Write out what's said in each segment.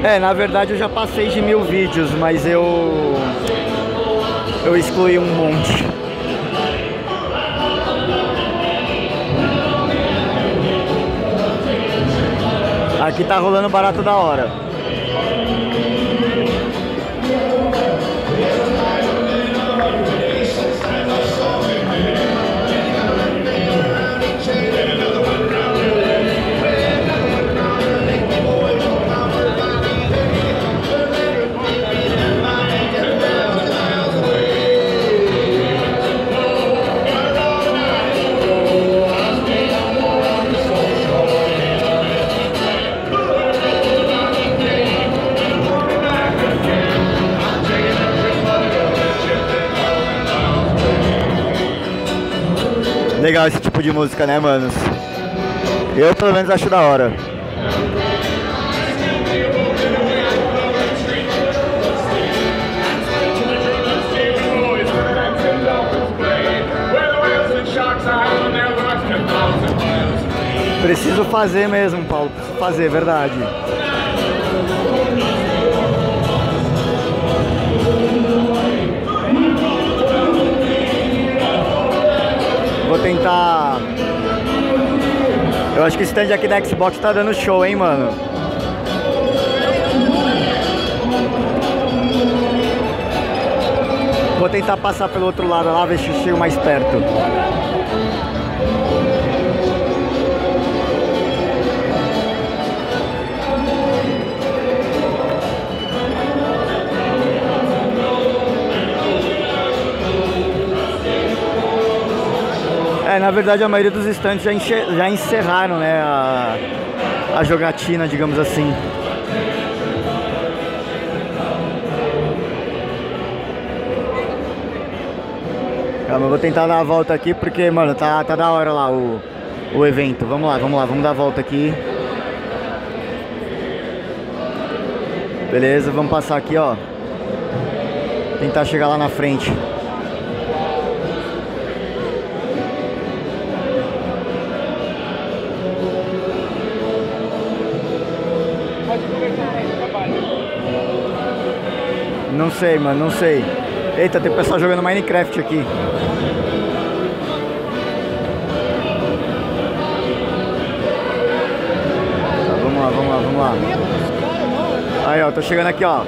É, na verdade eu já passei de 1000 vídeos, mas eu excluí um monte. Aqui tá rolando barato da hora. Legal esse tipo de música, né, manos? Eu, pelo menos, acho da hora. Preciso fazer mesmo, Paulo. Preciso fazer, verdade. Vou tentar... Eu acho que esse stand aqui da Xbox tá dando show, hein, mano? Vou tentar passar pelo outro lado lá, ver se eu chego mais perto. É, na verdade a maioria dos stands já encerraram, né, a jogatina, digamos assim. Calma, eu vou tentar dar a volta aqui porque, mano, tá da hora lá o evento. Vamos lá, vamos dar a volta aqui. Beleza, vamos passar aqui, ó. Tentar chegar lá na frente. Não sei, mano, não sei. Eita, tem pessoal jogando Minecraft aqui. Tá, vamos lá. Aí, ó, tô chegando aqui, ó.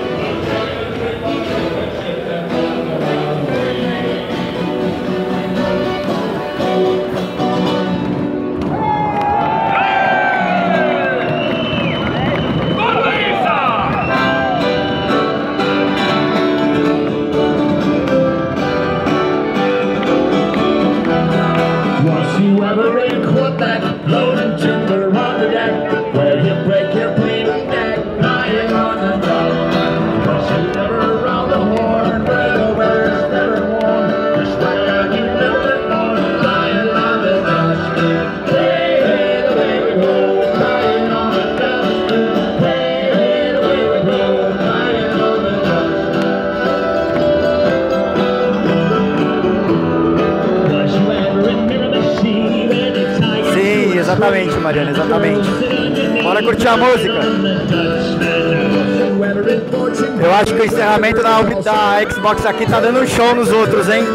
Exatamente, Mariana, exatamente. Bora curtir a música. Eu acho que o encerramento da Xbox aqui tá dando um show nos outros, hein?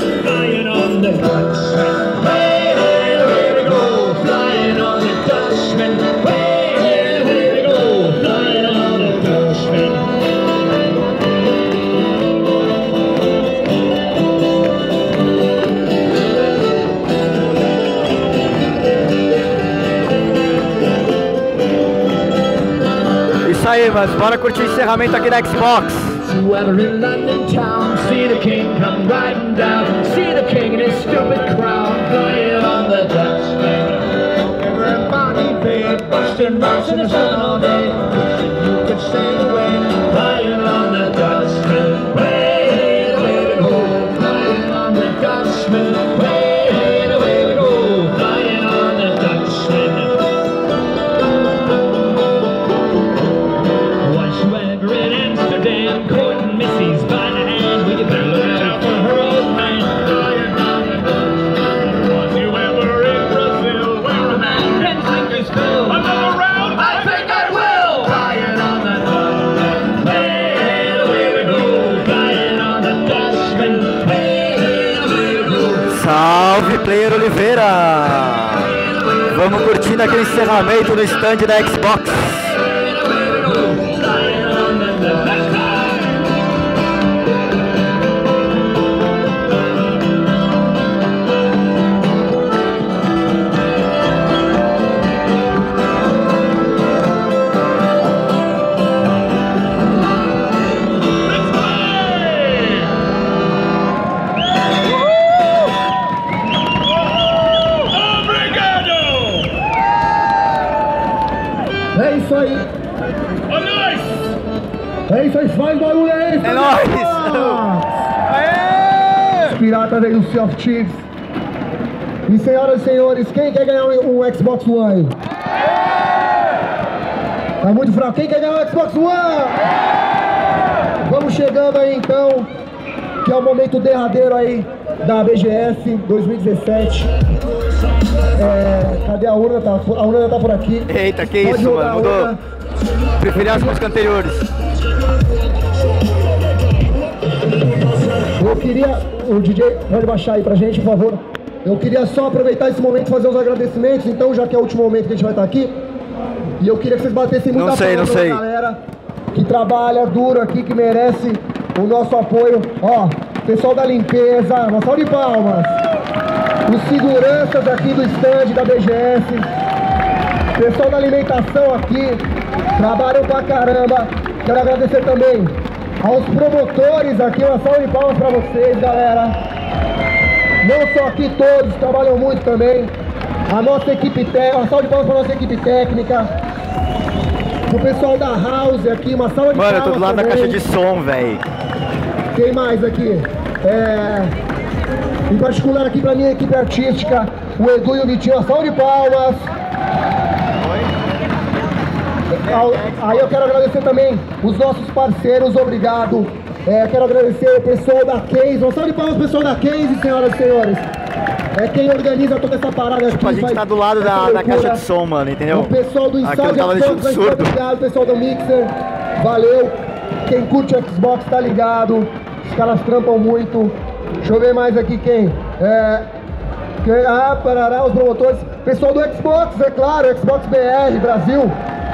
Isso aí, mas bora curtir o encerramento aqui da Xbox. Another round? I think I will! curtindo aqui o encerramento do stand da Xbox. É isso aí. É isso aí, faz barulho aí. É nóis! Aê! Os piratas aí do Sea of Thieves. E senhoras e senhores, quem quer ganhar um Xbox One? Tá muito fraco. Quem quer ganhar um Xbox One? Vamos chegando aí então, que é o momento derradeiro aí da BGS 2017. Cadê a urna? A urna já tá por aqui. Eita, que Pode isso, jogar mano, mudou. Preferi as músicas anteriores. Eu queria, o DJ pode baixar aí pra gente, por favor. Eu queria só aproveitar esse momento e fazer os agradecimentos, então, já que é o último momento que a gente vai estar aqui. E eu queria que vocês batessem muita palma pra galera que trabalha duro aqui, que merece o nosso apoio. Ó, pessoal da limpeza, uma salva de palmas. Os seguranças aqui do stand da BGS. Pessoal da alimentação aqui, trabalham pra caramba. Quero agradecer também aos promotores aqui, uma salva de palmas pra vocês, galera. Não só aqui, todos trabalham muito também. A nossa equipe técnica, uma salva de palmas pra nossa equipe técnica. O pessoal da House aqui, uma salva de palmas. Mano, eu tô do lado da caixa de som, velho. Quem mais aqui? Em particular aqui pra minha equipe artística, o Edu e o Vitinho, uma salva de palmas. Aí eu quero agradecer também os nossos parceiros, obrigado. Quero agradecer o pessoal da Case, uma salva de palmas pessoal da Case, senhoras e senhores. É quem organiza toda essa parada aqui. A gente tá do lado da caixa de som, mano, entendeu? O pessoal do Aqui eu Inside tava deixando surdo. obrigado, o pessoal do Mixer, valeu. Quem curte o Xbox tá ligado, os caras trampam muito. Deixa eu ver mais aqui quem. Parará, os promotores. Pessoal do Xbox, é claro, Xbox BR, Brasil.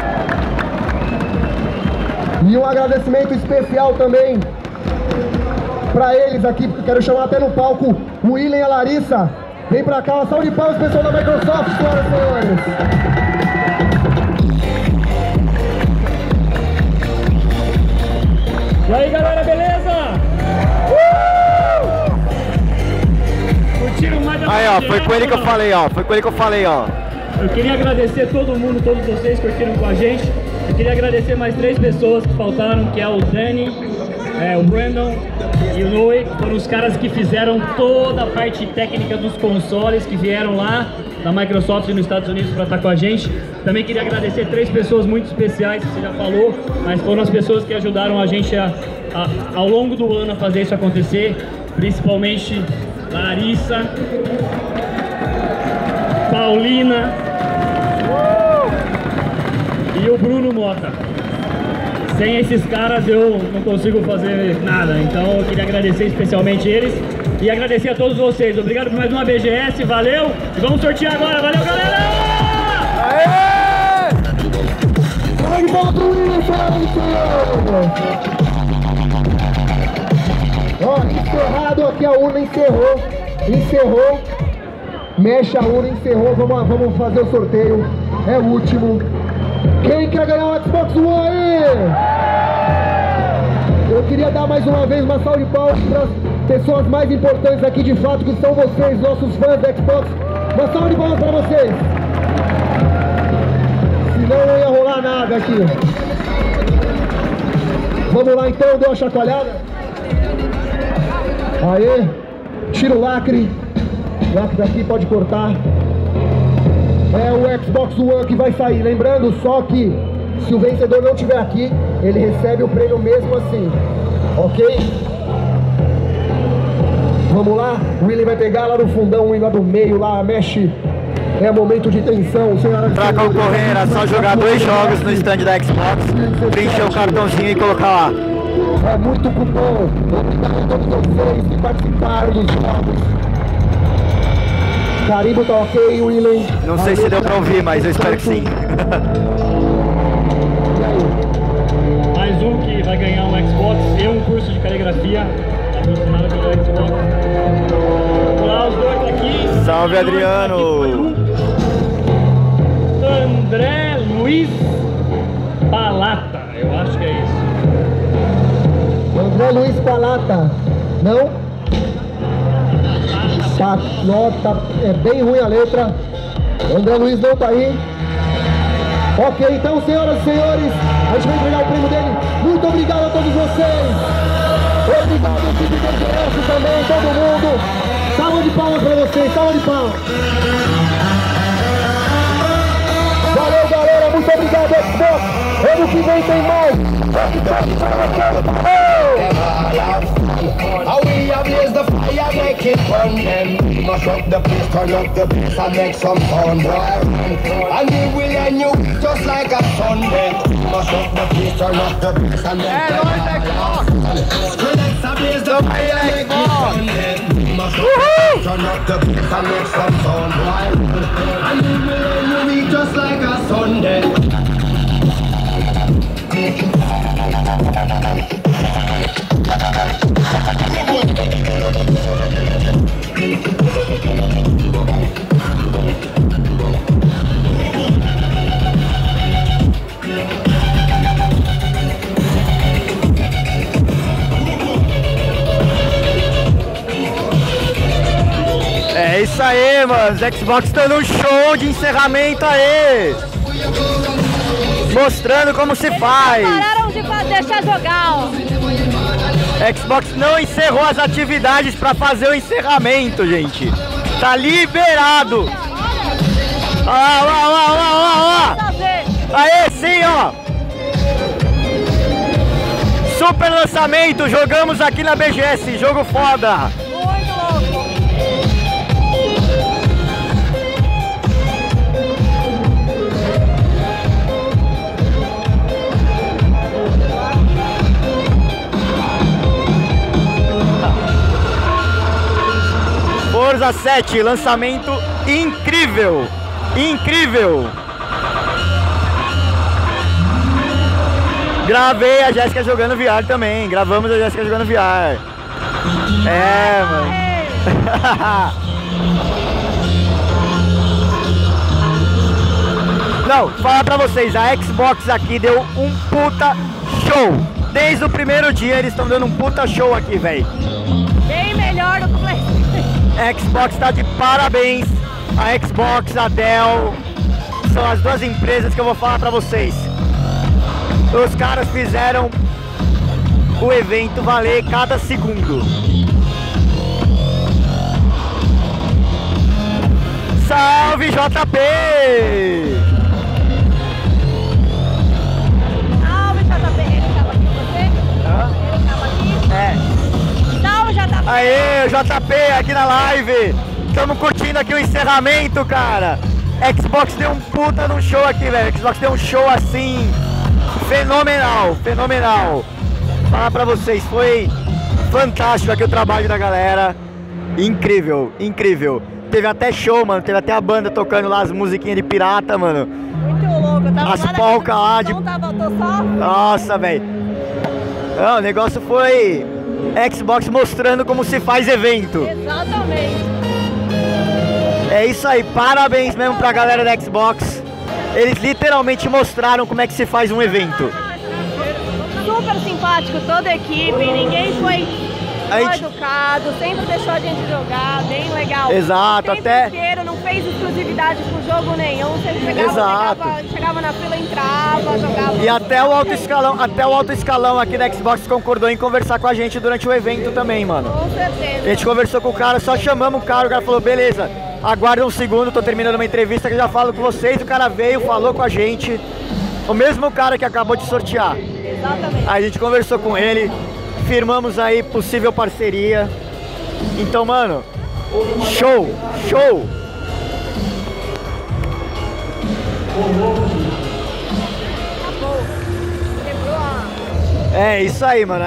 E um agradecimento especial também pra eles aqui, porque quero chamar até no palco o William e a Larissa. Vem pra cá, uma salva de palmas, pessoal da Microsoft, senhoras e senhores. E aí, galera, beleza? Curtiram mais da Aí, ó, foi com ele que eu falei, ó. Foi com ele que eu falei, ó. Eu queria agradecer todo mundo, todos vocês que curtiram com a gente. Eu queria agradecer mais 3 pessoas que faltaram, que é o Dani, o Brandon e o Noe. Foram os caras que fizeram toda a parte técnica dos consoles, que vieram lá da Microsoft nos Estados Unidos para estar com a gente. Também queria agradecer 3 pessoas muito especiais, que você já falou, mas foram as pessoas que ajudaram a gente ao longo do ano a fazer isso acontecer, principalmente Larissa, Paulina e o Bruno Mota. Sem esses caras eu não consigo fazer nada, então eu queria agradecer especialmente eles e agradecer a todos vocês. Obrigado por mais uma BGS, valeu! E vamos sortear agora, valeu, galera! Aê! Ó, encerrado aqui, a urna encerrou, mexe a urna, encerrou, vamos fazer o sorteio, é o último. Quem quer ganhar o Xbox One aí? Eu queria dar mais uma vez uma salva de palmas para as pessoas mais importantes aqui de fato, que são vocês, nossos fãs da Xbox. Uma salva de palmas para vocês. Senão não ia rolar nada aqui. Vamos lá então, deu uma chacoalhada? Aê, tira o lacre daqui, pode cortar. É o Xbox One que vai sair, lembrando só que se o vencedor não estiver aqui, ele recebe o prêmio mesmo assim, ok? Vamos lá, o Willy vai pegar lá no fundão, lá do meio, lá, mexe, é momento de tensão, senhoras e Pra senhores. concorrer era só jogar 2 jogos no stand da Xbox, preencher o cartãozinho e colocar lá. É muito cupom, obrigado a todos vocês que participaram dos jogos. Carimbo tá ok, Willen. Não sei se deu pra ouvir, mas eu espero que sim. Mais um que vai ganhar um Xbox e um curso de caligrafia, patrocinado pelo Xbox. Vamos lá, os dois aqui. Salve, Adriano! André Luiz Palata, eu acho que é isso. André Luiz Palata, não? Nota, é bem ruim a letra. André Luiz não tá aí. Ok, então, senhoras e senhores, a gente vai entregar o prêmio dele. Muito obrigado a todos vocês. Obrigado, equipe do GS também, todo mundo. Salva de palmas pra vocês, salva de palmas. Valeu, galera, muito obrigado, Xbox. Ano que vem tem mais. How we ablaze the fire, make it burn them. Mash up the place, turn up the bass and make some sound, boy. And we will end you just like a Sunday. Mash up the place, turn up the bass and make let's ablaze the fire, make it burn them. Mash up the place, turn up the bass and make some sound, boy. And we will end you just like a Sunday. É isso aí, mano. Os Xbox estão no show de encerramento aí. Mostrando como se faz. Pararam de deixar jogar, ó. Xbox não encerrou as atividades para fazer o encerramento, gente. Tá liberado. Ó. Aê, sim, ó. Super lançamento, jogamos aqui na BGS, jogo foda. Muito louco. Forza 7, lançamento incrível, incrível. Gravei a Jéssica jogando VR também, gravamos a Jéssica jogando VR. É, mano. Não, falar pra vocês, a Xbox aqui deu um puta show. Desde o primeiro dia eles estão dando um puta show aqui, velho. Bem melhor do que o PlayStation. Xbox tá de parabéns. A Xbox, a Dell, são as duas empresas que eu vou falar pra vocês. Os caras fizeram o evento valer cada segundo. Salve, JP! Salve, JP. Ele tava aqui com você? Ele tava aqui? É. Salve, JP. Aê, o JP aqui na live. Estamos curtindo aqui o encerramento, cara. Xbox deu um puta no show aqui, velho. Xbox deu um show assim fenomenal, fenomenal. Falar pra vocês, foi fantástico aqui o trabalho da galera. Incrível, incrível. Teve até show, mano. Teve até a banda tocando lá as musiquinhas de pirata, mano. Muito louco. Eu tava As polcas lá de... só... Nossa, velho. Não, o negócio foi Xbox mostrando como se faz evento. Exatamente. É isso aí, parabéns mesmo pra galera da Xbox. Eles literalmente mostraram como é que se faz um evento. Super simpático, toda a equipe, ninguém foi mal educado, sempre deixou a gente jogar, bem legal. Exato, até... inteiro, não fez exclusividade com jogo nenhum, sempre chegava na fila, entrava, jogava. E até o alto escalão aqui da Xbox concordou em conversar com a gente durante o evento também, mano. Com certeza. A gente conversou com o cara, só chamamos o cara falou, beleza, aguarda um segundo, tô terminando uma entrevista que eu já falo com vocês. O cara veio, falou com a gente, o mesmo cara que acabou de sortear. Exatamente. Aí a gente conversou com ele, firmamos aí possível parceria. Então, mano, show, show! É isso aí, mano.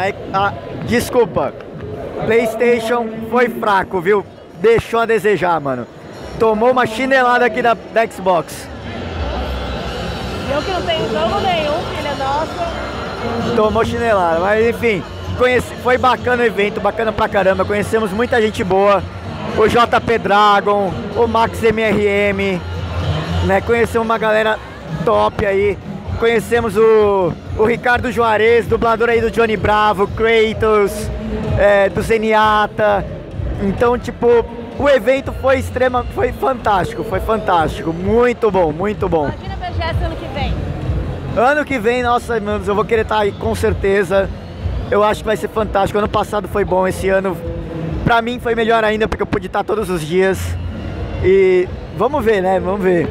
Desculpa, PlayStation foi fraco, viu? Deixou a desejar, mano. Tomou uma chinelada aqui da Xbox. Eu que não tenho jogo nenhum, filha nossa. Tomou chinelada, mas enfim, foi bacana o evento, bacana pra caramba. Conhecemos muita gente boa. O JP Dragon, o Max MRM, né? Conhecemos uma galera top aí. Conhecemos o Ricardo Juarez, dublador aí do Johnny Bravo, Kratos, do Zenyatta. Então, tipo, o evento foi fantástico, muito bom, muito bom. Imagina a BGS ano que vem. Ano que vem, nossa, mano, eu vou querer estar aí com certeza. Eu acho que vai ser fantástico. Ano passado foi bom, esse ano pra mim foi melhor ainda, porque eu pude estar todos os dias. E vamos ver, né, vamos ver.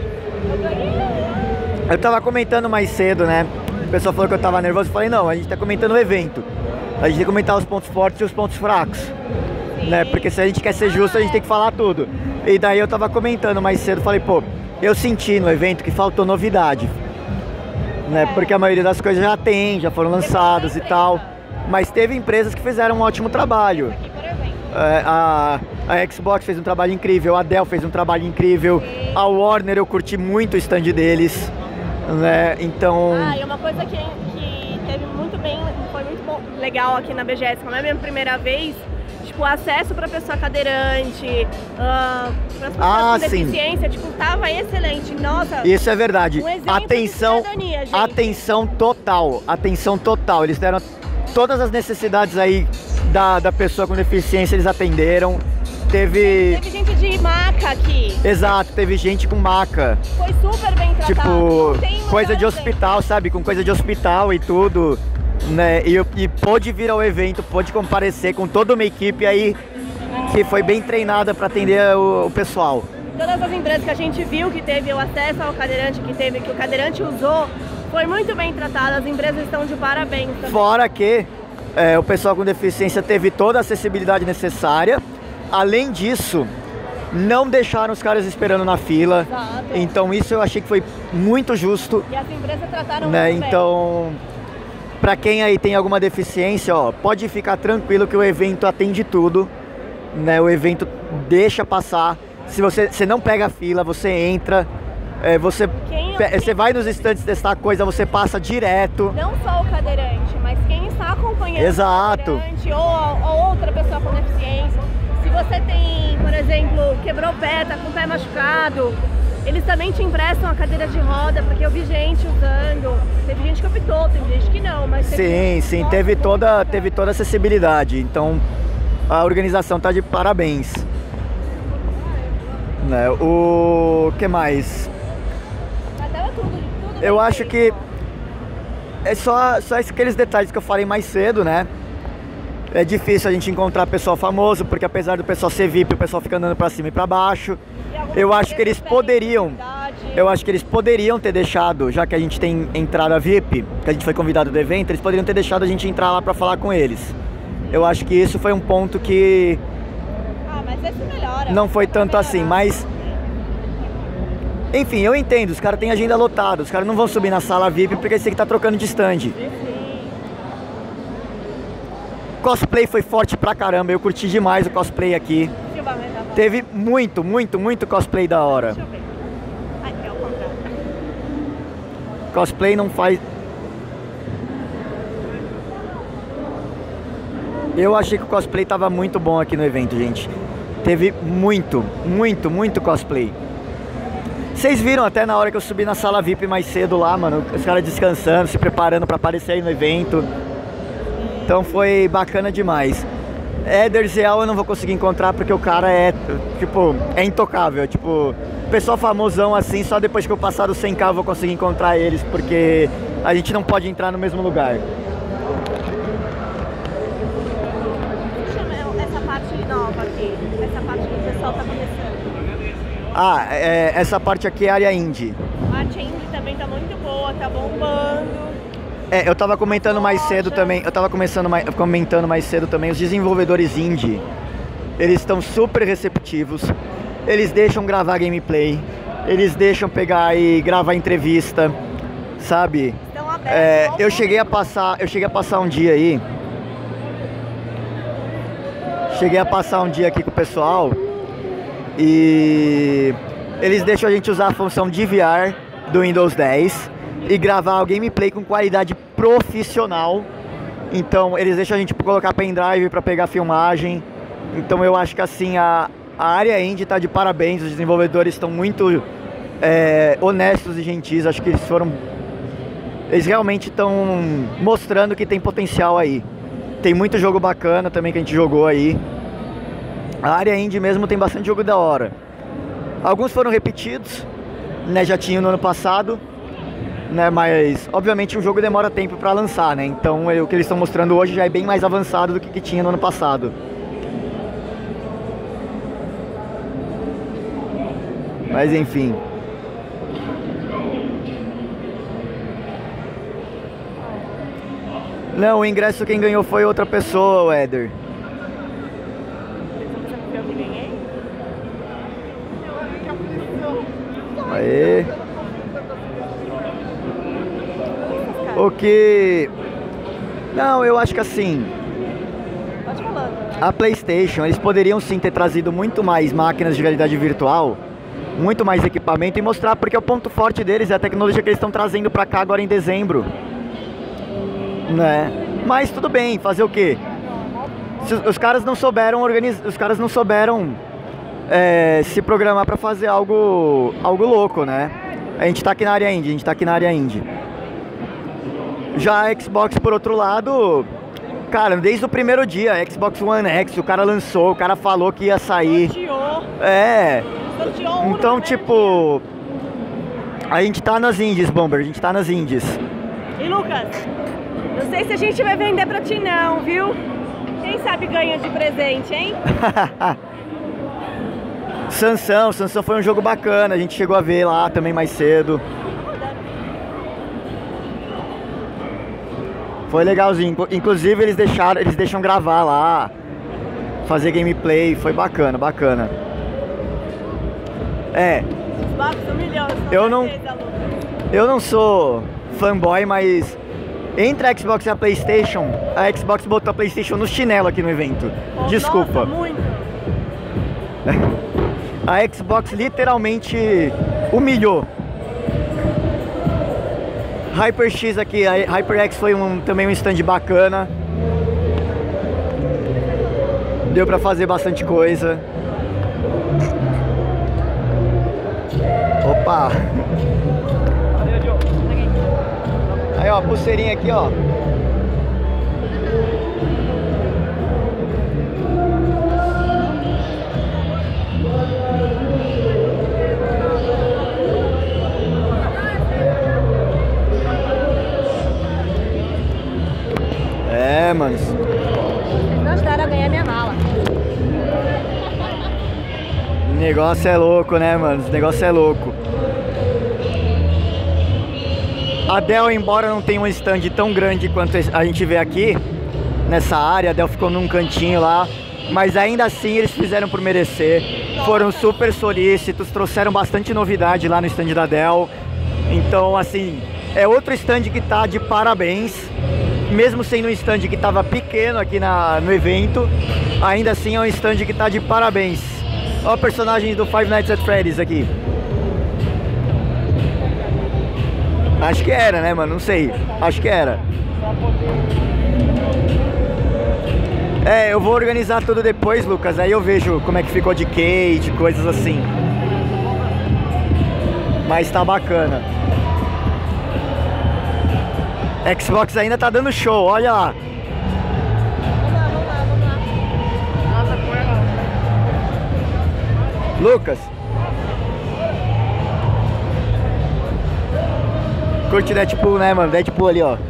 Eu tava comentando mais cedo, né, o pessoal falou que eu tava nervoso, eu falei, não, a gente tá comentando o evento. A gente tem que comentar os pontos fortes e os pontos fracos. Né? Porque se a gente quer ser justo, a gente tem que falar tudo. E daí eu tava comentando mais cedo, falei, pô, eu senti no evento que faltou novidade, né? Porque a maioria das coisas já foram lançadas e tal. Mas teve empresas que fizeram um ótimo trabalho. A Xbox fez um trabalho incrível, a Dell fez um trabalho incrível, a Warner eu curti muito o stand deles, né? Então... e uma coisa que teve muito bem, foi muito bom, legal aqui na BGS, como é a minha primeira vez, tipo, acesso para pessoa cadeirante, para pessoas com deficiência, tipo, tava excelente. Nossa, isso é verdade. Um Atenção total. Eles deram todas as necessidades aí da pessoa com deficiência, eles atenderam. Teve gente de maca aqui. Exato, teve gente com maca. Foi super bem tratado. Tipo, coisa de hospital, sabe? Com coisa de hospital e tudo. Né? E pôde vir ao evento, pôde comparecer com toda uma equipe aí que foi bem treinada para atender o pessoal. Todas as empresas que a gente viu que teve o acesso ao cadeirante, que o cadeirante usou, foi muito bem tratado, as empresas estão de parabéns também. Fora que o pessoal com deficiência teve toda a acessibilidade necessária. Além disso, não deixaram os caras esperando na fila. Exato. Então isso eu achei que foi muito justo. E as empresas trataram né? muito bem. Então... Pra quem aí tem alguma deficiência, ó, pode ficar tranquilo que o evento atende tudo, né? O evento deixa passar. Se você não pega a fila, você entra, você vai nos estandes testar coisa, você passa direto. Não só o cadeirante, mas quem está acompanhando Exato. o cadeirante ou outra pessoa com deficiência. Se você tem, por exemplo, quebrou o pé, tá com o pé machucado, eles também te emprestam a cadeira de roda, porque eu vi gente usando, teve gente que optou, teve gente que não, mas... Sim, teve toda a acessibilidade, então a organização tá de parabéns. Né? O que mais? Tudo eu acho que é só aqueles detalhes que eu falei mais cedo, né? É difícil a gente encontrar pessoal famoso, porque apesar do pessoal ser VIP, o pessoal fica andando pra cima e pra baixo. Eu acho que eles poderiam ter deixado, já que a gente tem entrada VIP, que a gente foi convidado do evento, eles poderiam ter deixado a gente entrar lá pra falar com eles. Eu acho que isso foi um ponto que mas esse melhora. Não foi tanto assim, mas... Enfim, eu entendo, os caras têm agenda lotada, os caras não vão subir na sala VIP porque eles têm que estar trocando de stand. Cosplay foi forte pra caramba, eu curti demais o cosplay aqui. Teve muito cosplay da hora. Deixa eu ver. É o contrário. Cosplay não faz... Eu achei que o cosplay tava muito bom aqui no evento, gente. Teve muito cosplay. Vocês viram até na hora que eu subi na sala VIP mais cedo lá, mano, os caras descansando, se preparando pra aparecer aí no evento. Então foi bacana demais. Éder Zeal eu não vou conseguir encontrar porque o cara é intocável. Tipo, pessoal famosão assim, só depois que eu passar do 100k eu vou conseguir encontrar eles, porque a gente não pode entrar no mesmo lugar. Essa parte nova aqui, essa parte que o pessoal tá começando. Essa parte aqui é a área indie. A arte indie também tá muito boa, tá bombando. Eu tava comentando mais cedo também, comentando mais cedo também, os desenvolvedores indie, eles estão super receptivos, eles deixam gravar gameplay, eles deixam pegar e gravar entrevista, sabe? Estão abertos. Eu cheguei a passar um dia aí, aqui com o pessoal, E eles deixam a gente usar a função DVR do Windows 10 e gravar o gameplay com qualidade profissional. Então eles deixam a gente colocar pendrive para pegar filmagem. Então eu acho que assim a área indie tá de parabéns, os desenvolvedores estão muito honestos e gentis. Acho que eles realmente estão mostrando que tem potencial aí. Tem muito jogo bacana também que a gente jogou aí. A área indie mesmo tem bastante jogo da hora. Alguns foram repetidos, né, já tinham no ano passado, né, mas obviamente o jogo demora tempo para lançar, né? Então o que eles estão mostrando hoje já é bem mais avançado do que tinha no ano passado. Mas enfim. Não, o ingresso quem ganhou foi outra pessoa, Éder. Aê. O que... Não, eu acho que assim... Pode falar. A PlayStation, eles poderiam sim ter trazido muito mais máquinas de realidade virtual, muito mais equipamento e mostrar, porque o ponto forte deles é a tecnologia que eles estão trazendo pra cá agora em dezembro, né? Mas tudo bem, fazer o quê? Os caras não souberam se programar pra fazer algo louco, né? A gente tá aqui na área indie, Já a Xbox, por outro lado, cara, desde o primeiro dia, a Xbox One X, o cara lançou, o cara falou que ia sair. Então, tipo, a gente tá nas indies, Bomber, a gente tá nas indies. E Lucas, não sei se a gente vai vender pra ti não, viu? Quem sabe ganha de presente, hein? Sansão foi um jogo bacana, a gente chegou a ver lá também mais cedo. Foi legalzinho, inclusive eles deixam gravar lá, fazer gameplay, foi bacana. Eu não sou fanboy, mas entre a Xbox e a PlayStation botou a PlayStation no chinelo aqui no evento. Desculpa. Nossa, muito. A Xbox literalmente humilhou. HyperX aqui, a HyperX foi também um stand bacana. Deu pra fazer bastante coisa. Opa! Aí ó, pulseirinha aqui ó. Manos. Me ajudaram a ganhar minha mala. O negócio é louco, né, mano? O negócio é louco. A Dell, embora não tenha um stand tão grande quanto a gente vê aqui, nessa área, a Dell ficou num cantinho lá, mas ainda assim eles fizeram por merecer. Foram super solícitos, trouxeram bastante novidade lá no stand da Dell. Então, assim, é outro stand que tá de parabéns. Mesmo sendo um stand que estava pequeno aqui no evento, ainda assim é um stand que tá de parabéns. Olha o personagem do Five Nights at Freddy's aqui. Acho que era, né, mano? Não sei. Acho que era. Eu vou organizar tudo depois, Lucas. Aí eu vejo como é que ficou de Kate, coisas assim. Mas tá bacana. Xbox ainda tá dando show, olha lá. Lucas. Curte Deadpool, né, mano? Deadpool ali, ó.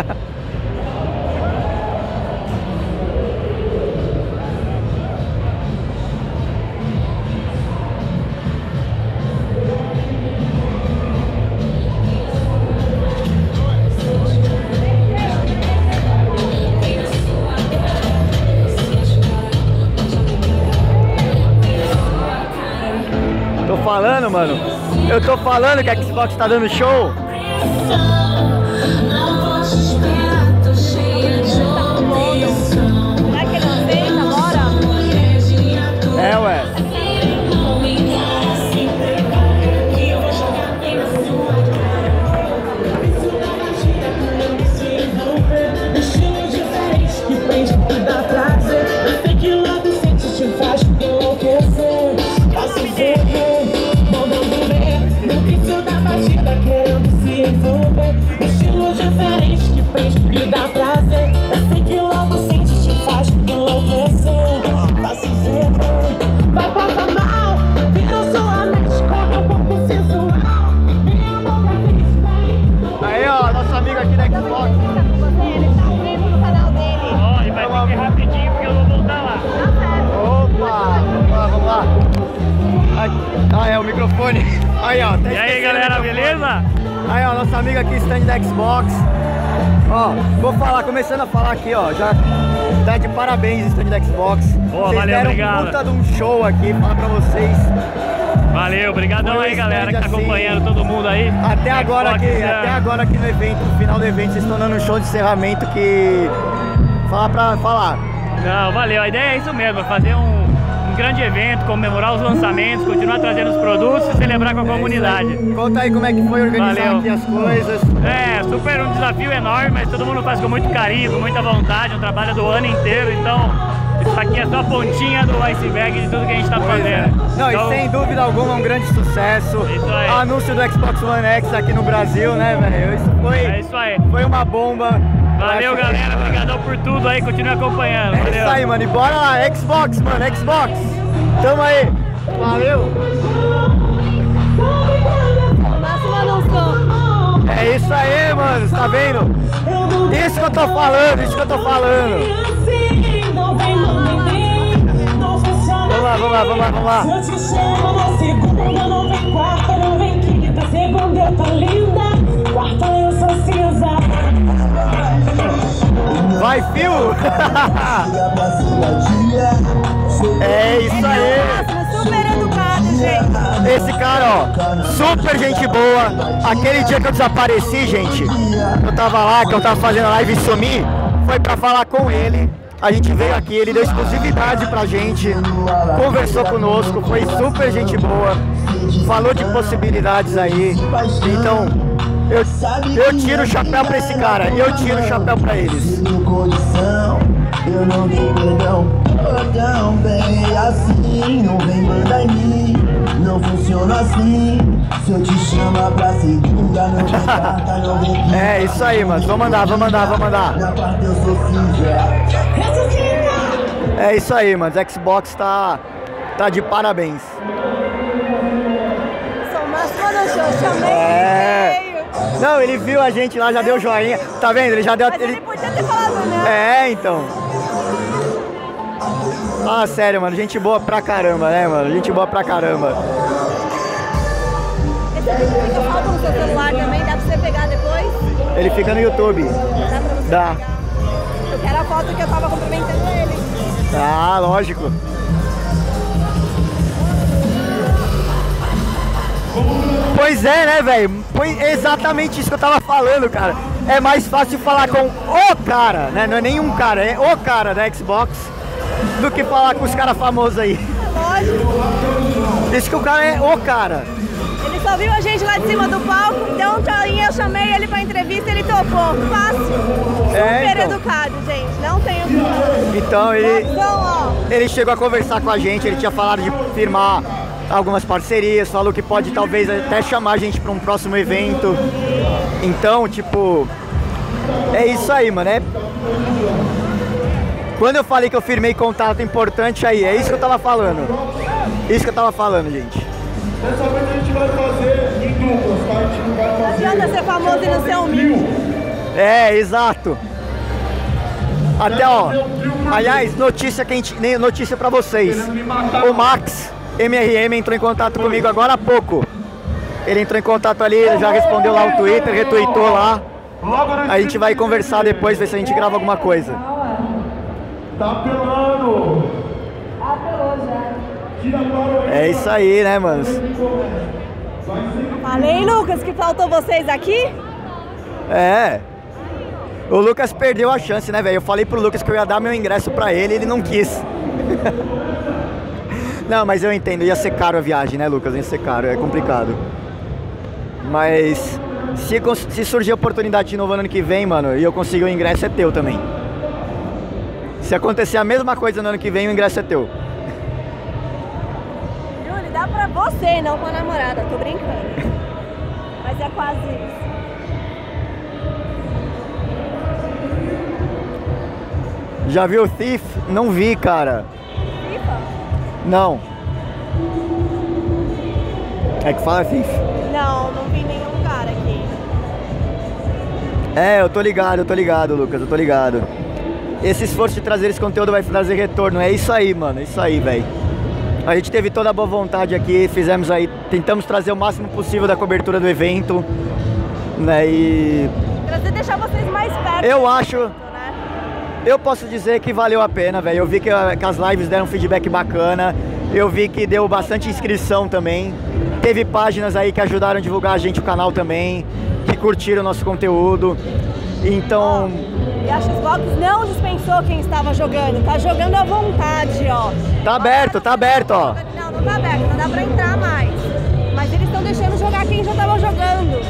Falando, mano, eu tô falando que a Xbox tá dando show. Será que ele aceita agora? Ué. microfone. Aí, ó. E aí, galera, beleza? Aí, ó, nosso amigo aqui, stand da Xbox. Ó, vou falar, começando a falar aqui, ó, já tá de parabéns, stand da Xbox. Boa, vocês valeu, deram obrigado. Puta de um show aqui, fala pra vocês. Valeu, obrigadão aí, galera, que tá acompanhando todo mundo aí. Até agora aqui no evento, no final do evento, vocês estão dando um show de encerramento que... Fala pra falar. Não, valeu, a ideia é isso mesmo, fazer um grande evento, comemorar os lançamentos, continuar trazendo os produtos e celebrar com a comunidade. Conta aí como é que foi organizar aqui as coisas. É, super um desafio enorme, mas todo mundo faz com muito carinho, com muita vontade, um trabalho do ano inteiro, então isso aqui é só a pontinha do iceberg de tudo que a gente tá fazendo. Não, então, e sem dúvida alguma um grande sucesso. Isso aí. Anúncio do Xbox One X aqui no Brasil, né, velho? É isso aí. Foi uma bomba. Valeu, galera. Obrigadão por tudo aí. Continua acompanhando. É isso aí, mano. E bora lá. Xbox, mano. Xbox. Tamo aí. Valeu. Máximo anúncio. É isso aí, mano. Tá vendo? Isso que eu tô falando. Isso que eu tô falando. Vamos lá. Se eu te chamo na segunda, não vem quarta, não vem quinta. Segunda eu tô linda, quarta eu sou cinza. Vai, fio! É isso aí! Super educado, gente. Esse cara, ó, super gente boa. Aquele dia que eu desapareci, gente, eu tava lá, que eu tava fazendo a live e sumi, foi pra falar com ele. A gente veio aqui, ele deu exclusividade pra gente, conversou conosco, foi super gente boa, falou de possibilidades aí. Então, eu tiro o chapéu pra esse cara, eu tiro o chapéu pra eles. Eu não tenho perdão, tão bem assim, não vem mandar em mim, não funciona assim. Se eu te chamar pra segunda, não vem quarta, não vem quinta. É isso aí, mano, vamos mandar. Na quarta eu sou cinza. É isso aí, mano, o Xbox tá de parabéns. Sou máximo anúncio, eu chamei. É. Não, ele viu a gente lá, já deu joinha, tá vendo? Ele já deu... Mas ele podia ter falado, né? É, então. Ah, sério, mano, gente boa pra caramba, né, mano? Gente boa pra caramba. Esse vídeo fica foto no seu celular também, dá pra você pegar depois? Ele fica no YouTube. Dá pra você Dá. pegar? Eu quero a foto que eu tava cumprimentando ele. Ah, lógico. Pois é, né, velho? Foi exatamente isso que eu tava falando, cara. É mais fácil falar com o cara, né? Não é nenhum cara, é o cara da Xbox, do que falar com os caras famosos aí. Lógico. Isso que o cara é o cara. Ele só viu a gente lá de cima do palco, deu um tchauinho, eu chamei ele pra entrevista e ele topou. Fácil. Super então. educado, gente. Não tem o que falar. Então Noção, ele chegou a conversar com a gente, ele tinha falado de firmar algumas parcerias, falou que pode talvez até chamar a gente para um próximo evento. Então, tipo, é isso aí, mano. Quando eu falei que eu firmei contato importante aí, é isso que eu tava falando. Isso que eu tava falando, gente. Dessa vez a gente vai fazer em duplas, tá? A gente não vai fazer... Não adianta ser famoso e não ser humilde. É, exato. Até, ó, aliás, notícia pra vocês. O Max MRM entrou em contato comigo agora há pouco. Ele entrou em contato ali, já respondeu lá o Twitter, retweetou lá. A gente vai conversar depois, ver se a gente grava alguma coisa. Tá apelando! É isso aí, né, manos? Falei, Lucas, que faltou vocês aqui? É. O Lucas perdeu a chance, né, velho? Eu falei pro Lucas que eu ia dar meu ingresso pra ele e ele não quis. Não, mas eu entendo, ia ser caro a viagem, né, Lucas? Ia ser caro, é complicado. Mas se surgir a oportunidade de novo ano que vem, mano, e eu conseguir o ingresso, é teu também. Se acontecer a mesma coisa no ano que vem, o ingresso é teu. Júlio, dá pra você, não com a namorada, tô brincando. Mas é quase isso. Já viu o Thief? Não vi, cara. FIFA? Não. É que fala Thief? Não, não vi nenhum cara aqui. É, eu tô ligado, Lucas, eu tô ligado. Esse esforço de trazer esse conteúdo vai trazer retorno, é isso aí, mano, é isso aí, velho. A gente teve toda a boa vontade aqui, fizemos aí, tentamos trazer o máximo possível da cobertura do evento, né, e... deixar vocês mais perto. Eu acho, né? Eu posso dizer que valeu a pena, velho. Eu vi que as lives deram um feedback bacana, eu vi que deu bastante inscrição também. Teve páginas aí que ajudaram a divulgar a gente, o canal também, que curtiram o nosso conteúdo, então... E a Xbox não dispensou quem estava jogando, tá jogando à vontade, ó. Tá aberto, ó. Não, não tá aberto, não dá pra entrar mais. Mas eles estão deixando jogar quem já tava jogando.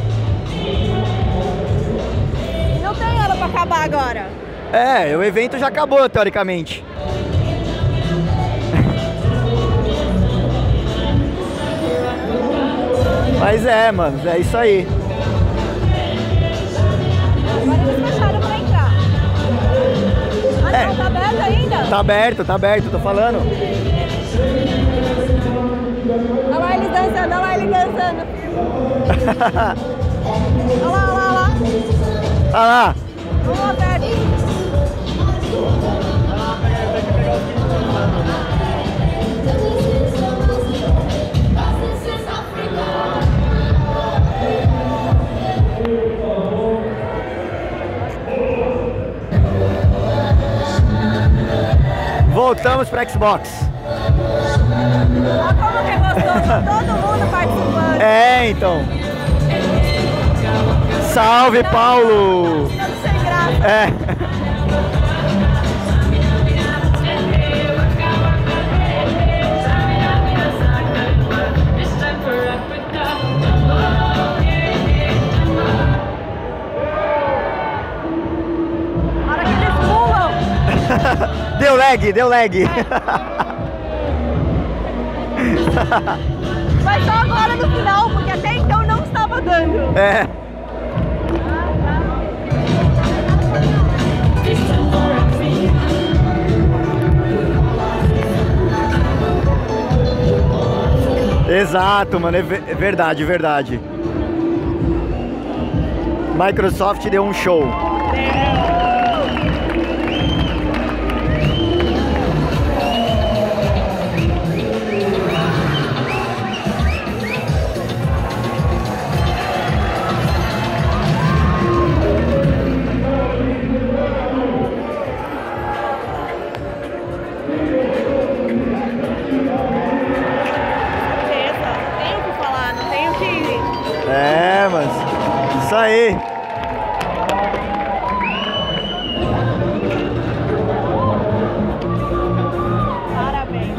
E não tem hora pra acabar agora. É, o evento já acabou, teoricamente. Mas é, mano, é isso aí. Agora eles fecharam pra entrar. Ah, não, tá aberto ainda? Tá aberto, tô falando. Olha lá ele dançando, olha lá ele dançando. Olha lá, olha lá, olha lá. Olha lá. Vamos lá, perto. Voltamos para Xbox. Olha como que é gostoso, todo mundo participando. É, então. Salve, Paulo! Ficando sem graça. É. A hora que eles pulam. Deu lag. Mas só agora no final, porque até então não estava dando. É. Exato, mano, é verdade. Microsoft deu um show. É, mas isso aí. Parabéns.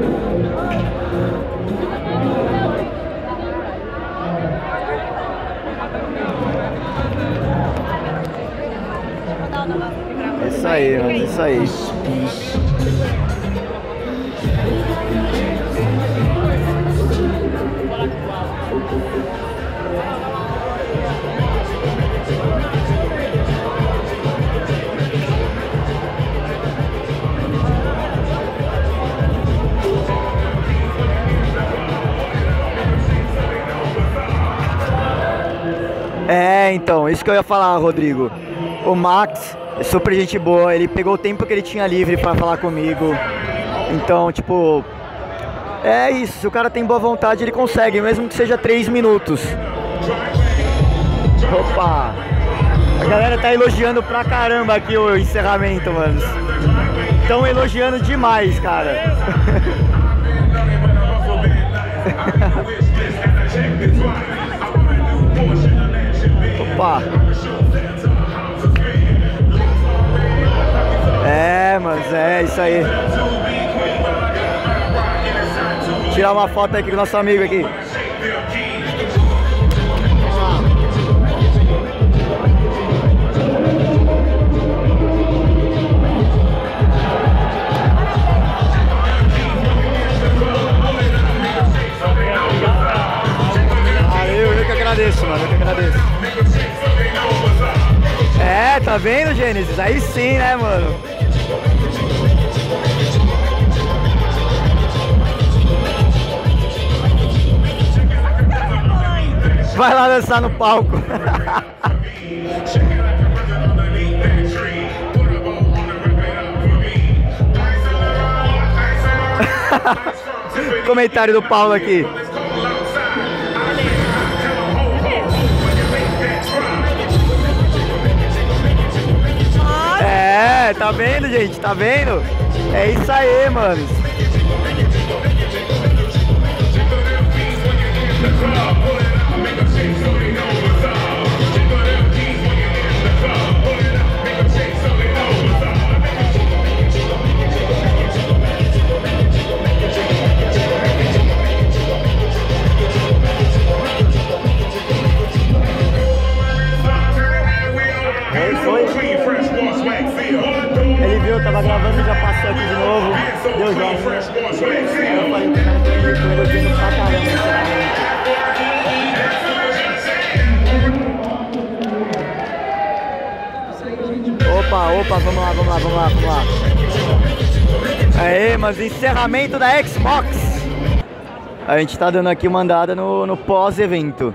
Isso aí, mano, isso aí. É, então, isso que eu ia falar, Rodrigo. O Max é super gente boa, ele pegou o tempo que ele tinha livre pra falar comigo. Então, tipo, é isso, se o cara tem boa vontade, ele consegue, mesmo que seja 3 minutos. Opa! A galera tá elogiando pra caramba aqui o encerramento, mano. Tão elogiando demais, cara. Opa! É, mas é isso aí. Tirar uma foto aqui com o nosso amigo aqui. Eu que agradeço, mano, eu que agradeço. É, tá vendo, Gênesis? Aí sim, né, mano? Vai lá dançar no palco. comentário do Paulo aqui. É, tá vendo, gente? Tá vendo? É isso aí, mano. Ele viu, tava gravando e já passou aqui de novo. Deu já. Eu falei que eu tô gostando pra caramba. Opa, vamos lá. Aê, mas encerramento da Xbox. A gente tá dando aqui uma andada no pós-evento.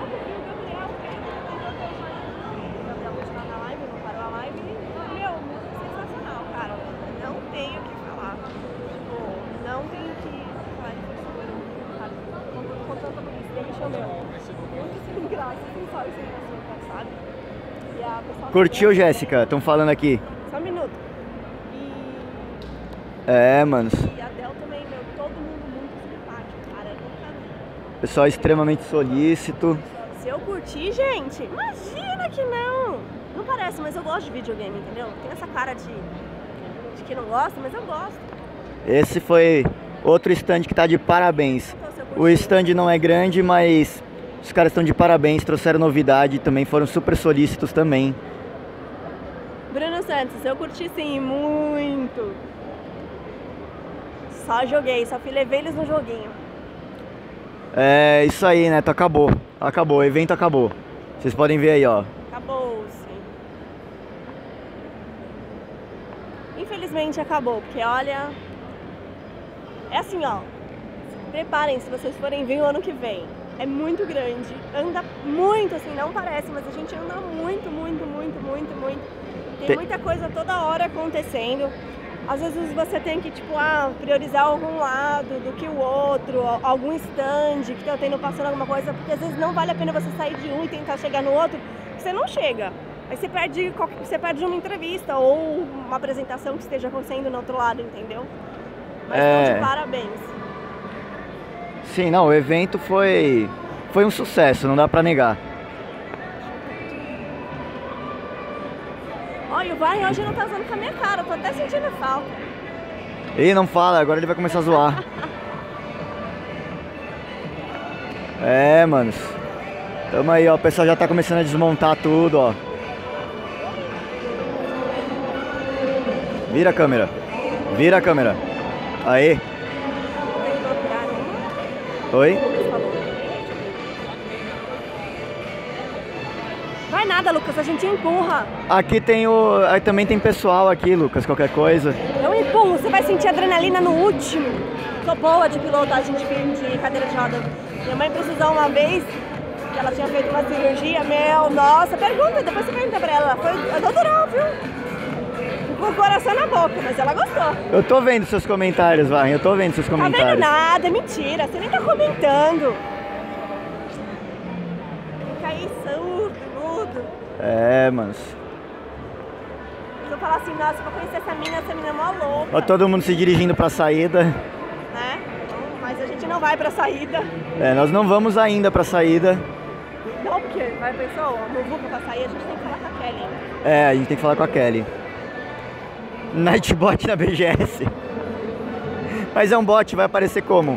Curtiu, Jéssica? Estão falando aqui. Só um minuto. É, mano. E a Del também, meu, todo mundo muito simpático, cara. Nunca vi. Pessoal extremamente solícito. Se eu curtir, gente, imagina que não. Não parece, mas eu gosto de videogame, entendeu? Tem essa cara de que não gosta, mas eu gosto. Esse foi outro stand que tá de parabéns. O stand não é grande, mas os caras estão de parabéns, trouxeram novidade, também foram super solícitos também. Bruno Santos, eu curti sim, muito. Só joguei, só levei eles no joguinho. É isso aí, Neto, acabou, o evento acabou. Vocês podem ver aí, ó. Acabou-se. Infelizmente acabou, porque olha, é assim, ó. Preparem se vocês forem vir o ano que vem. É muito grande, anda muito assim, não parece, mas a gente anda muito. Tem muita coisa toda hora acontecendo. Às vezes você tem que, tipo, priorizar algum lado do que o outro, algum stand que tá tendo passando alguma coisa, porque às vezes não vale a pena você sair de um e tentar chegar no outro, você não chega. Aí você perde uma entrevista ou uma apresentação que esteja acontecendo no outro lado, entendeu? Mas estão de parabéns. Sim, não, o evento foi um sucesso, não dá pra negar. Olha, o Varre hoje não tá usando com a minha cara, eu tô até sentindo falta. Ih, não fala, agora ele vai começar a zoar. É, manos. Tamo aí, ó, o pessoal já tá começando a desmontar tudo, ó. Vira a câmera. Aí. Oi? Vai nada, Lucas, a gente empurra. Aqui tem aí também tem pessoal aqui, Lucas, qualquer coisa. Eu empurro, você vai sentir adrenalina no último. Sou boa de pilotagem de cadeira de roda. Minha mãe precisou uma vez, que ela tinha feito uma cirurgia, nossa, pergunta, depois você pergunta pra ela. Ela adorou, viu? Com o coração na boca, mas ela gostou. Eu tô vendo seus comentários, Varren, Tá vendo nada, é mentira, você nem tá comentando. Fica aí surdo, mudo. É, mano. Se eu falar assim, nossa, vou conhecer essa mina é mó louca. Ó, todo mundo se dirigindo pra saída. Né? Mas a gente não vai pra saída. É, nós não vamos ainda pra saída. Não, porque vai pessoal, no Vuca pra sair, a gente tem que falar com a Kelly. É, a gente tem que falar com a Kelly. Nightbot na BGS. Mas é um bot, vai aparecer como?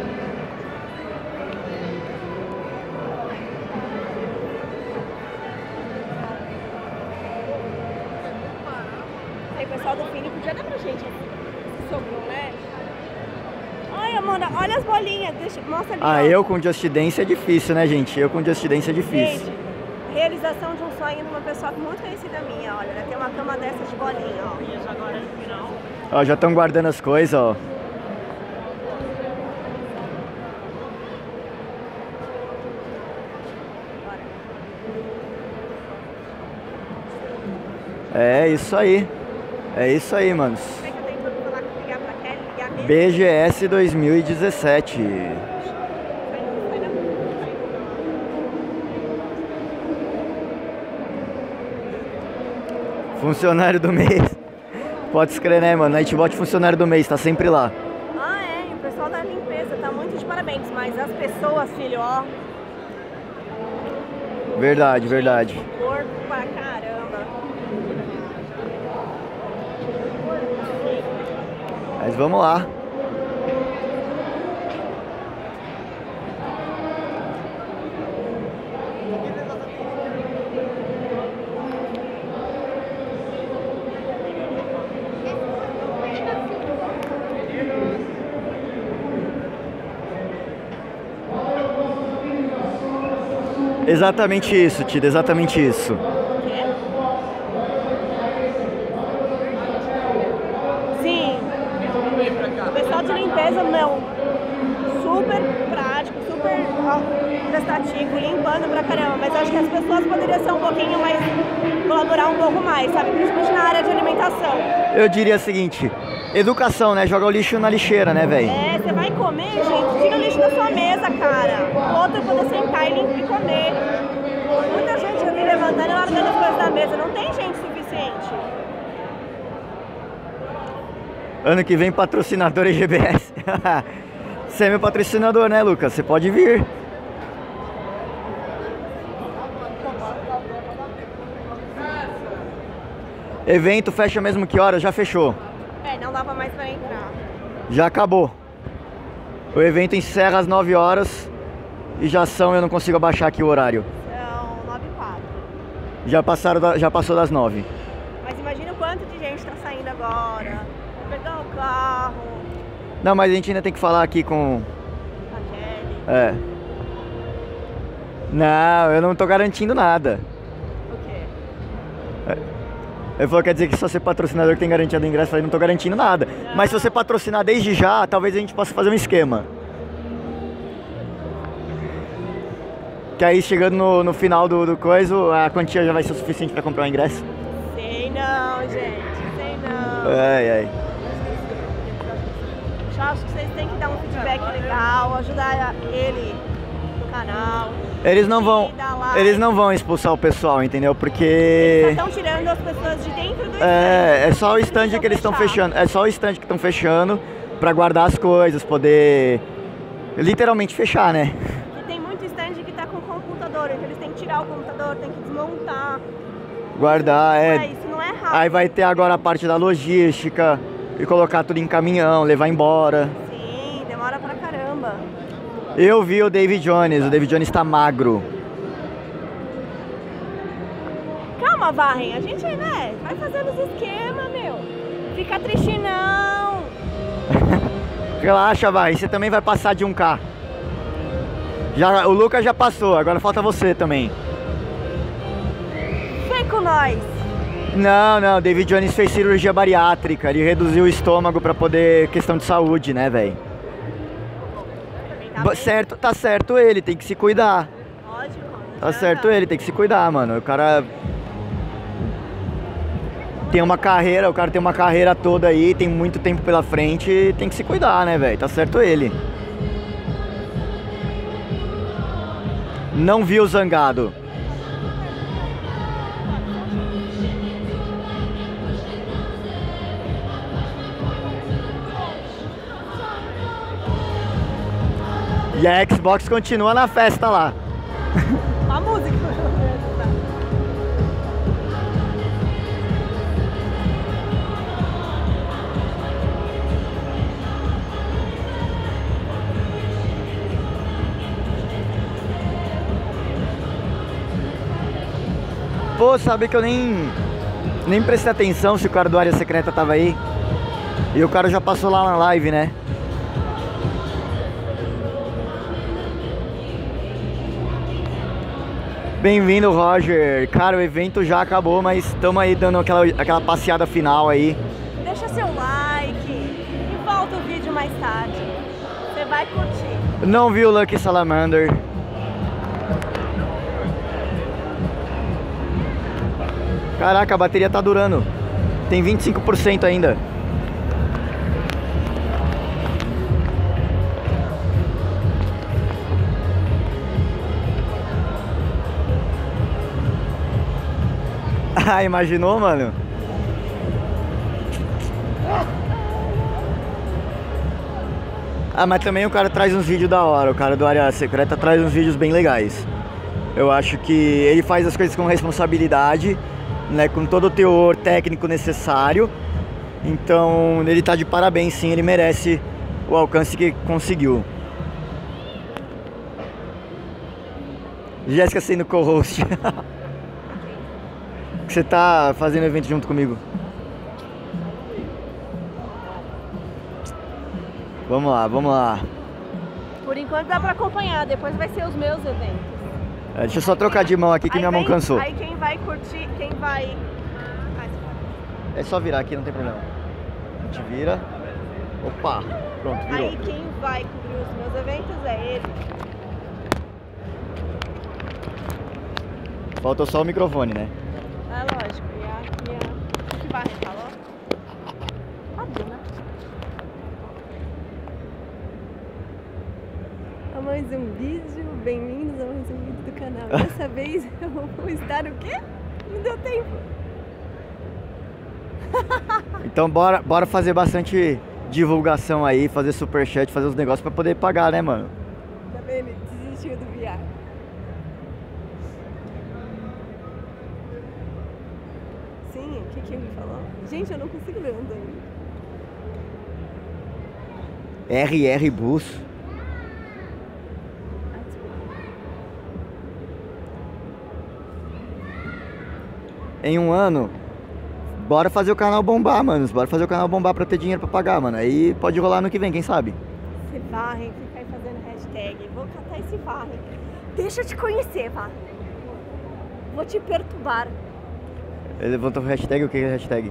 Aí, pessoal do Fini, podia dar pra gente esse sobrou, né? Ai, Amanda, olha as bolinhas, mostra ali. Ah, eu com Just Dance é difícil, né, gente? Eu com Just Dance é difícil. Gente, realização de um sonho de uma pessoa muito conhecida minha, olha, né? Tem uma cama dessas de bolinha, ó. E isso agora no final. Ó, já estão guardando as coisas, ó. É isso aí, manos. Será que eu tenho que ligar pra Kelly, ligar BGS 2017. Funcionário do mês. Pode escrever, né, mano? Nightbot funcionário do mês, tá sempre lá. Ah, é, e o pessoal da limpeza tá muito de parabéns, mas as pessoas, filho, ó. Verdade, verdade. Porco pra caramba. Mas vamos lá. Exatamente isso, Tida, exatamente isso. Sim. O pessoal de limpeza, meu, super prático, super prestativo, limpando pra caramba. Mas acho que as pessoas poderiam ser um pouquinho mais, colaborar um pouco mais, sabe? Principalmente na área de alimentação. Eu diria o seguinte, educação, né? Joga o lixo na lixeira, né, velho? É, você vai comer, gente, tira o lixo da sua mesa, cara. O outro poder sentar e comer. Muita gente ali levantando e largando as coisas da mesa. Não tem gente suficiente. Ano que vem, patrocinador EGBS. Você é meu patrocinador, né, Lucas? Você pode vir. Evento fecha mesmo que hora? Já fechou. É, não dava mais pra entrar. Já acabou. O evento encerra às 9 horas e já são, eu não consigo abaixar aqui o horário. São 9h04. Já passou das 9. Mas imagina o quanto de gente tá saindo agora. Vou pegar o carro. Não, mas a gente ainda tem que falar aqui com... A Kelly. É. Não, eu não tô garantindo nada. O quê? Eu falei, quer dizer que só ser patrocinador que tem garantia do ingresso, eu falei, não tô garantindo nada. Não. Mas se você patrocinar desde já, talvez a gente possa fazer um esquema. Que aí chegando no final do coisa, a quantia já vai ser o suficiente pra comprar o ingresso. Sei não, gente. Sei não. Ai, ai. Eu acho que vocês têm que dar um feedback legal, ajudar ele no canal. Eles não vão expulsar o pessoal, entendeu? Porque... Eles só estão tirando as pessoas de dentro do stand. É só o stand que eles estão fechando. É só o stand que estão fechando pra guardar as coisas, poder literalmente fechar, né? E tem muito stand que tá com computador, então eles têm que tirar o computador, tem que desmontar. Guardar, Isso não é rápido. Aí vai ter agora a parte da logística e colocar tudo em caminhão, levar embora. Sim, demora pra caramba. Eu vi o David Jones tá magro. Calma, Varren, a gente, né, vai fazendo os esquemas, meu. Fica triste não. Relaxa, vai, você também vai passar de 1K. O Lucas já passou, agora falta você também. Vem com nós. Não, David Jones fez cirurgia bariátrica, ele reduziu o estômago pra poder, questão de saúde, né, velho? Certo, tá certo ele, tem que se cuidar. Lógico. Tá certo ele, tem que se cuidar, mano. O cara tem uma carreira, toda aí, tem muito tempo pela frente, tem que se cuidar, né, velho? Tá certo ele. Não viu zangado. E a Xbox continua na festa lá. A música. Pô, sabe que eu nem prestei atenção se o cara do Área Secreta tava aí. E o cara já passou lá na live, né? Bem-vindo, Roger. Cara, o evento já acabou, mas estamos aí dando aquela passeada final aí. Deixa seu like e volta o vídeo mais tarde. Você vai curtir. Não vi o Lucky Salamander. Caraca, a bateria tá durando. Tem 25% ainda. Imaginou, mano? Ah, mas também o cara traz uns vídeos da hora. O cara do Área Secreta traz uns vídeos bem legais. Eu acho que ele faz as coisas com responsabilidade, né, com todo o teor técnico necessário. Então ele tá de parabéns, sim, ele merece o alcance que conseguiu. Jéssica sendo co-host. Você tá fazendo evento junto comigo. Vamos lá, vamos lá. Por enquanto dá pra acompanhar, depois vai ser os meus eventos. Deixa eu só trocar de mão aqui que minha mão cansou. Aí quem vai curtir, quem vai... É só virar aqui, não tem problema. A gente vira. Opa, pronto, virou. Aí quem vai cobrir os meus eventos é ele. Faltou só o microfone, né? É lógico, e a que vai, falou? A Duna. A mais um vídeo, bem-vindos a mais um vídeo do canal. Dessa vez eu vou estar o quê? Não deu tempo. Então bora fazer bastante divulgação aí, fazer superchat, fazer os negócios pra poder pagar, né, mano? Tá vendo? Desistiu do VR. Sim, o que ele falou? Gente, eu não consigo ler andando. RR Bus. Em um ano, bora fazer o canal bombar, mano. Bora fazer o canal bombar pra ter dinheiro pra pagar, mano. Aí pode rolar no que vem, quem sabe? Você varre, fica aí fazendo hashtag. Vou catar esse varre. Deixa eu te conhecer, varre. Vou te perturbar. Ele levantou o hashtag, o que é hashtag?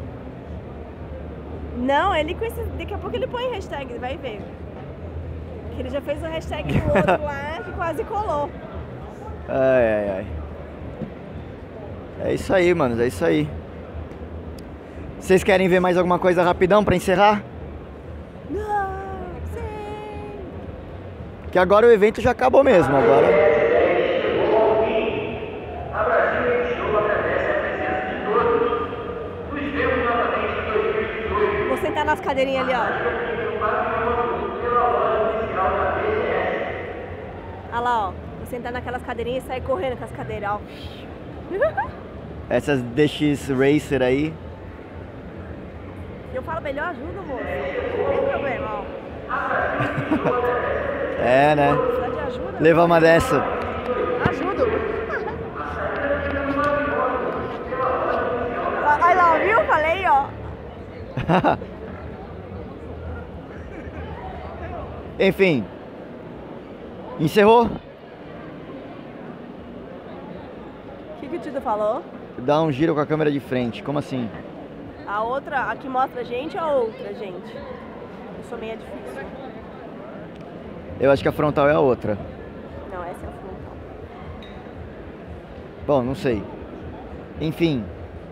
Não, ele com esse... Daqui a pouco ele põe hashtag, vai ver. Que ele já fez o hashtag do outro lá que quase colou. Ai. É isso aí, mano, é isso aí. Vocês querem ver mais alguma coisa rapidão pra encerrar? Não, sim. Que agora o evento já acabou mesmo, agora... Vou sentar nas cadeirinhas ali, ó. Olha lá, ó. Vou sentar naquelas cadeirinhas e sair correndo com as cadeiras, ó. Essas DX Racer aí. Eu falo melhor ajuda, moço. Não tem problema, ó. É, né? Precisa de ajuda? Levar uma dessa. Ajudo. Olha lá, viu? Falei, ó. Enfim. Encerrou? O que o Tito falou? Dá um giro com a câmera de frente, como assim? A outra, a que mostra a gente ou a outra, gente? Eu sou meio difícil. Eu acho que a frontal é a outra. Não, essa é a frontal. Bom, não sei. Enfim.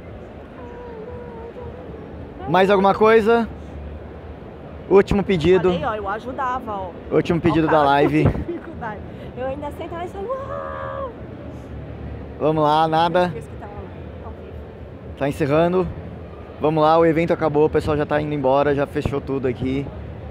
Mais alguma coisa? Último pedido. Falei, ó, eu ajudava, ó. Último pedido da live. Eu ainda sento lá e saio. Uau! Vamos lá, nada. Tá encerrando. Vamos lá, o evento acabou, o pessoal já tá indo embora, já fechou tudo aqui.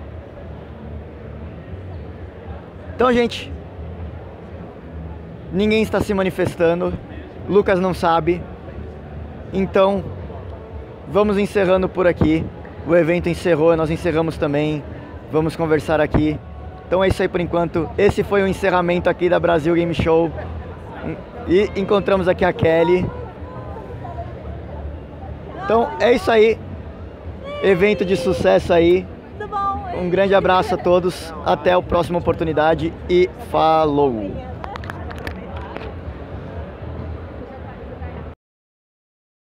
Então, gente, ninguém está se manifestando. Lucas não sabe. Então, vamos encerrando por aqui. O evento encerrou, nós encerramos também. Vamos conversar aqui. Então é isso aí por enquanto. Esse foi o encerramento aqui da Brasil Game Show. E encontramos aqui a Kelly. Então é isso aí. Evento de sucesso aí. Um grande abraço a todos. Até a próxima oportunidade e falou!